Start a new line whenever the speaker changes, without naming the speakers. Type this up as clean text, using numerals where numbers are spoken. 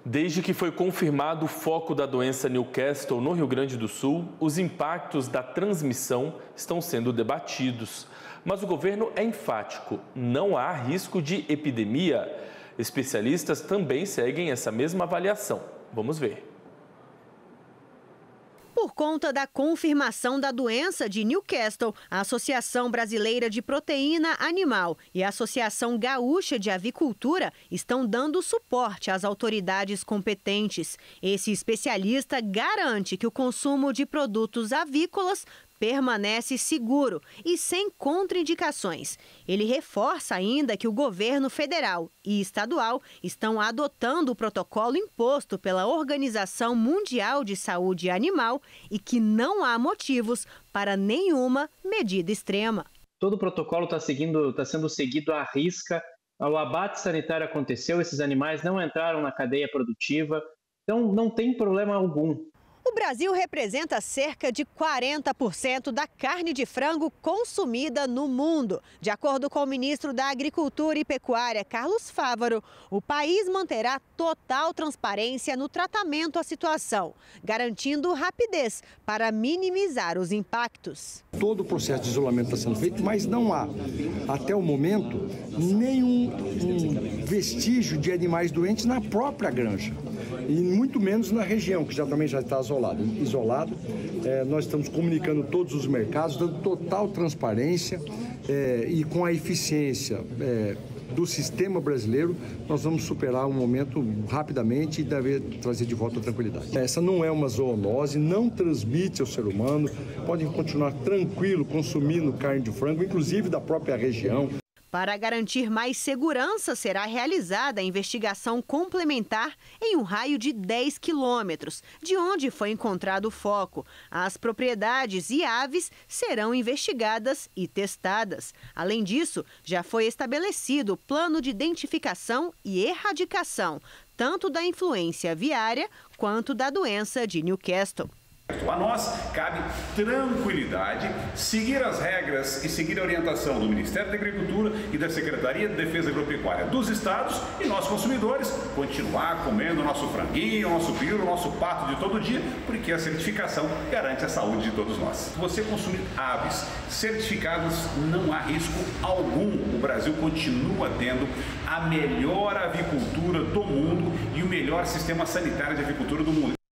Desde que foi confirmado o foco da doença Newcastle no Rio Grande do Sul, os impactos da transmissão estão sendo debatidos. Mas o governo é enfático, não há risco de epidemia. Especialistas também seguem essa mesma avaliação. Vamos ver.
Por conta da confirmação da doença de Newcastle, a Associação Brasileira de Proteína Animal e a Associação Gaúcha de Avicultura estão dando suporte às autoridades competentes. Esse especialista garante que o consumo de produtos avícolas permanece seguro e sem contraindicações. Ele reforça ainda que o governo federal e estadual estão adotando o protocolo imposto pela Organização Mundial de Saúde Animal e que não há motivos para nenhuma medida extrema.
Todo o protocolo está sendo seguido à risca. O abate sanitário aconteceu, esses animais não entraram na cadeia produtiva, então não tem problema algum.
O Brasil representa cerca de 40% da carne de frango consumida no mundo. De acordo com o ministro da Agricultura e Pecuária, Carlos Fávaro, o país manterá total transparência no tratamento à situação, garantindo rapidez para minimizar os impactos.
Todo o processo de isolamento está sendo feito, mas não há, até o momento, nenhum vestígio de animais doentes na própria granja. E muito menos na região, que também já está isolado. Nós estamos comunicando todos os mercados, dando total transparência e com a eficiência do sistema brasileiro, nós vamos superar um momento rapidamente e trazer de volta a tranquilidade. Essa não é uma zoonose, não transmite ao ser humano, podem continuar tranquilo consumindo carne de frango, inclusive da própria região.
Para garantir mais segurança, será realizada a investigação complementar em um raio de 10 quilômetros, de onde foi encontrado o foco. As propriedades e aves serão investigadas e testadas. Além disso, já foi estabelecido o plano de identificação e erradicação, tanto da influenza aviária quanto da doença de Newcastle.
A nós cabe tranquilidade, seguir as regras e seguir a orientação do Ministério da Agricultura e da Secretaria de Defesa Agropecuária dos estados e nós consumidores continuar comendo o nosso franguinho, o nosso piro, o nosso pato de todo dia, porque a certificação garante a saúde de todos nós. Se você consumir aves certificadas, não há risco algum. O Brasil continua tendo a melhor avicultura do mundo e o melhor sistema sanitário de avicultura do mundo.